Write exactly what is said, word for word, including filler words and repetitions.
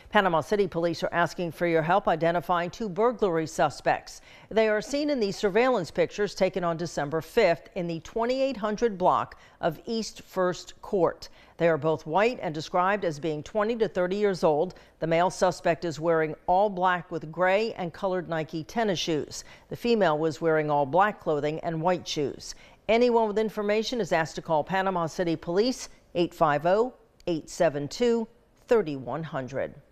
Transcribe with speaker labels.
Speaker 1: Panama City Police are asking for your help identifying two burglary suspects. They are seen in the surveillance pictures taken on December fifth in the twenty-eight hundred block of East First Court. They are both white and described as being twenty to thirty years old. The male suspect is wearing all black with gray and colored Nike tennis shoes. The female was wearing all black clothing and white shoes. Anyone with information is asked to call Panama City Police eight five zero, eight seven two, three one zero zero.